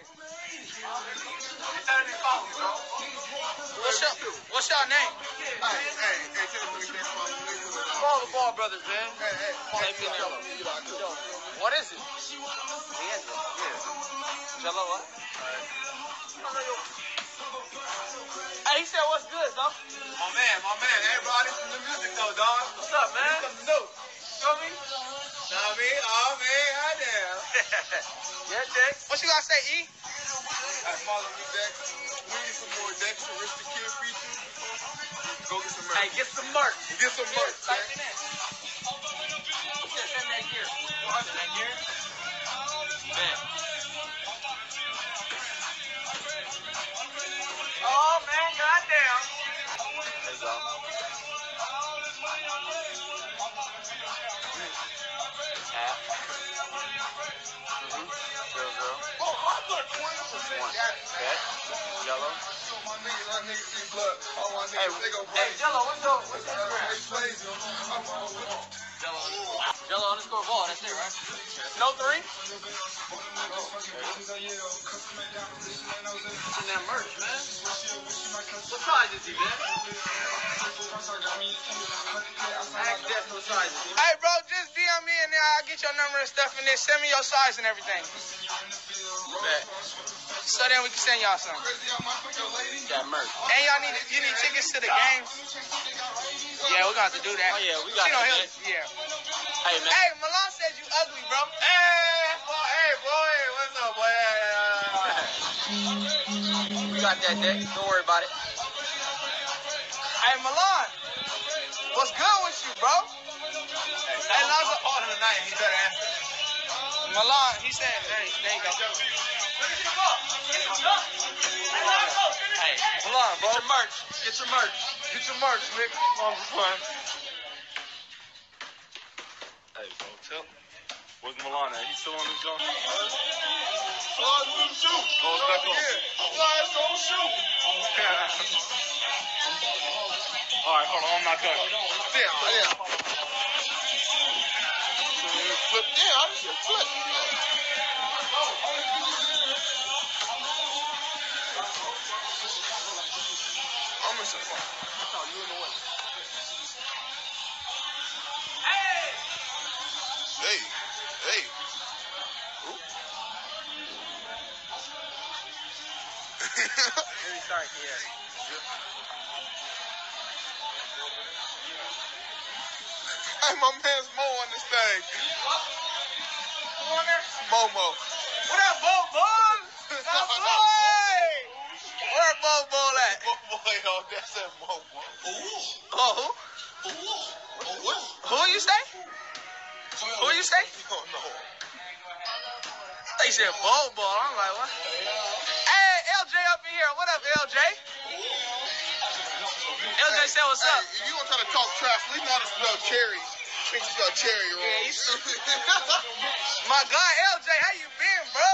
What's your name? Call the Ball Brothers, man. What is it? D'Angelo. Yeah. Jello what? Hey, he said what's good, though? My man. Hey, bro, this is the music, though, dog. What's up, man? Something new. Show me. Know what I mean? Oh, man, goddamn. Yeah, Dex. What you gotta say, E? That's follow me, Dex. We need some more Dex and Rich the Kid features. Go get some merch. Hey, get some merch. Get some merch, Type man. it in. Send that gear. Send that gear. Man. Oh, man, goddamn. There you go. Half. Zero. Oh, I put 20%. Bet. Jello. My niggas see blood. All my niggas, they go Hey, Jello, what's your Jello_ball, that's it, right? No 3? And that merch, man. What size is he, man? Ask Jeff what size is he. Hey, bro, just DM me and I'll get your number and stuff and then send me your size and everything. Bet. So then we can send y'all something. That merch. And you need tickets to the games? Yeah, we're gonna have to do that. Oh yeah, we got to do that. Yeah. Hey, man. Hey, Milan said you ugly, bro. Hey, boy, what's up, boy? We got that, Dick. Don't worry about it. Hey, Milan, what's good with you, bro? Hey, Lonzo called him tonight and he better answer. Milan, he said, hey, there you go. Hey, Milan, bro. Get your merch. Get your merch. Get your merch, nigga. I'm just playing. Hey, bro, tell him. Where's Milan at? He's still on his gun? Flies on the shoe. Oh, it's back on. Yeah, flies on the shoe. All right, hold on. I'm not done. Yeah. Flip. Yeah, I just flip. I'm in some fun. I thought you in the way. Hey. Ooh. Really sorry, yeah. Hey, my man's Mo on this thing. Who on there? Momo. What up, Bo? Now, boy! Where Bo at? Boy, oh, that's that Momo. Oh, who? Who you say? Who you say? Oh, no. They said Bo. I'm like, what? Hey, LJ up in here. What up, LJ? LJ said, what's up? If you want to try to talk trash, leave me out to spell cherries. Think you spell cherry wrong. Yeah, he's stupid. My guy, LJ, how you been, bro?